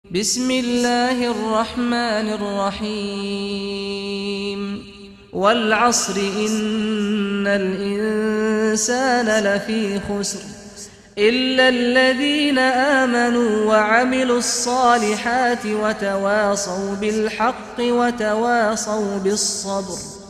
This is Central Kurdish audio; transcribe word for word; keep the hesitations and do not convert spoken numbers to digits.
بسم الله الرحمن الرحيم والعصر إن الإنسان لفي خسر إلا الذين آمنوا وعملوا الصالحات وتواصوا بالحق وتواصوا بالصبر